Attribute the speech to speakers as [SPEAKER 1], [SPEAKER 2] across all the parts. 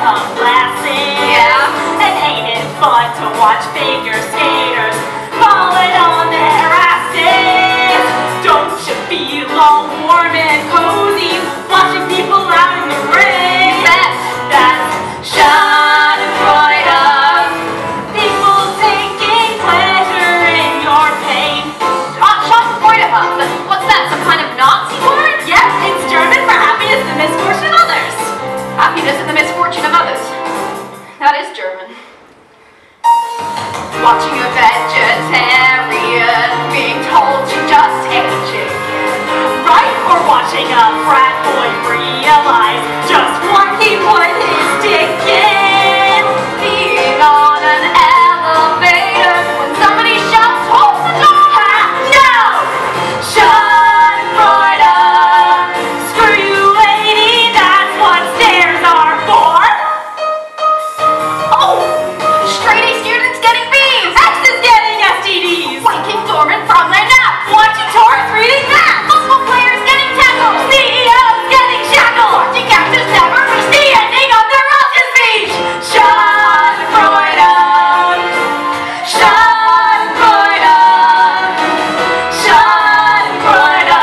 [SPEAKER 1] some glasses.
[SPEAKER 2] Yeah.
[SPEAKER 1] And ain't it fun to watch figure skaters falling on their asses? Don't you feel all warm and cozy watching people out in the rain? That's Schadenfreude. People taking pleasure in your pain.
[SPEAKER 2] Schadenfreude. What's that? Some kind of Nazi word?
[SPEAKER 1] Yes, it's German for happiness and misfortune of others.
[SPEAKER 2] Happiness in the misfortune of others. That is German. Watching a vegetarian being told to just eat chicken.
[SPEAKER 1] Right? Or watching a frat boy realize just what he put his dick in.
[SPEAKER 2] Being on an elevator when somebody shouts, "Hold the door!"
[SPEAKER 1] Ha! No!
[SPEAKER 2] Schadenfreude.
[SPEAKER 1] Screw you, lady, that's what stairs are for.
[SPEAKER 2] Oh! Straight A students getting B's!
[SPEAKER 1] X is getting STDs.
[SPEAKER 2] Waking dormant from their nap!
[SPEAKER 1] Watching Taurus reading math.
[SPEAKER 2] Football players getting tackled!
[SPEAKER 1] CEOs getting shackled.
[SPEAKER 2] Watching actors never reach the ending of their Russian speech!
[SPEAKER 1] Schadenfreude. Schadenfreude. Schadenfreude.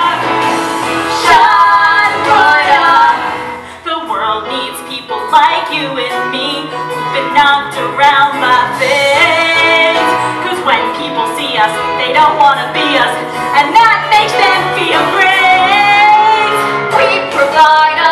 [SPEAKER 1] Schadenfreude. The world needs people like you and me who've been knocked around by things. 'Cause when people see us, they don't want to be us, and that makes them feel great.
[SPEAKER 2] We provide